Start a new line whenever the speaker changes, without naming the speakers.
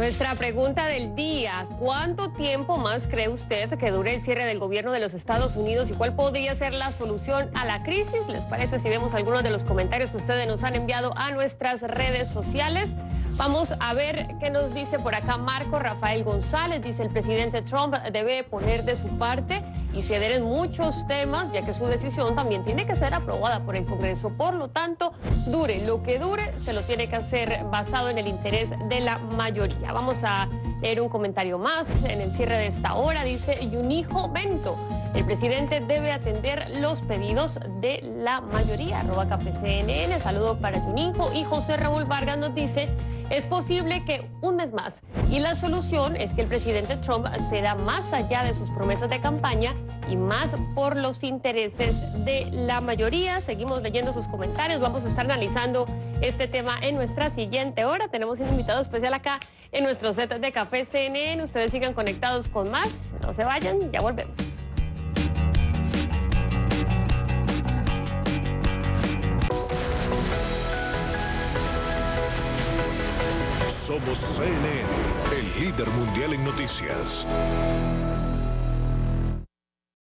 Nuestra pregunta del día: ¿cuánto tiempo más cree usted que dure el cierre del gobierno de los Estados Unidos y cuál podría ser la solución a la crisis? ¿Les parece si vemos algunos de los comentarios que ustedes nos han enviado a nuestras redes sociales? Vamos a ver qué nos dice por acá Marco Rafael González. Dice: el presidente Trump debe poner de su parte y ceder en muchos temas, ya que su decisión también tiene que ser aprobada por el Congreso. Por lo tanto, dure lo que dure, se lo tiene que hacer basado en el interés de la mayoría. Vamos a leer un comentario más en el cierre de esta hora. Dice Yunijo Bento: el presidente debe atender los pedidos de la mayoría. @CafeCNN. Saludo para Yunijo. Y José Raúl Vargas nos dice: es posible que un mes más. Y la solución es que el presidente Trump ceda más allá de sus promesas de campaña y más por los intereses de la mayoría. Seguimos leyendo sus comentarios. Vamos a estar analizando este tema en nuestra siguiente hora. Tenemos un invitado especial acá en nuestro set de Café CNN. Ustedes sigan conectados con más. No se vayan, ya volvemos.
Somos CNN, el líder mundial en noticias.